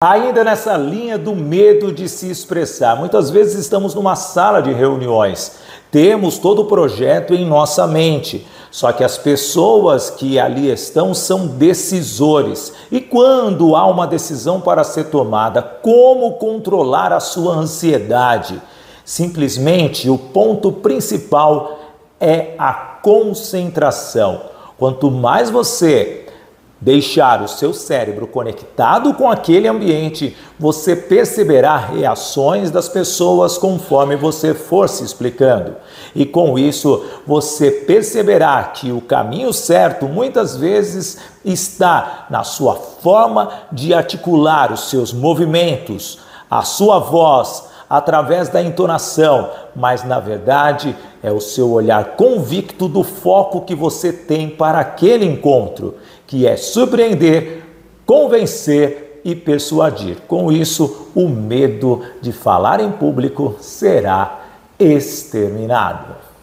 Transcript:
Ainda nessa linha do medo de se expressar, muitas vezes estamos numa sala de reuniões, temos todo o projeto em nossa mente, só que as pessoas que ali estão são decisores. E quando há uma decisão para ser tomada, como controlar a sua ansiedade? Simplesmente o ponto principal é a concentração. Quanto mais você deixar o seu cérebro conectado com aquele ambiente, você perceberá reações das pessoas conforme você for se explicando. E com isso, você perceberá que o caminho certo muitas vezes está na sua forma de articular os seus movimentos, a sua voz, através da entonação, mas na verdade é o seu olhar convicto do foco que você tem para aquele encontro, que é surpreender, convencer e persuadir. Com isso, o medo de falar em público será exterminado.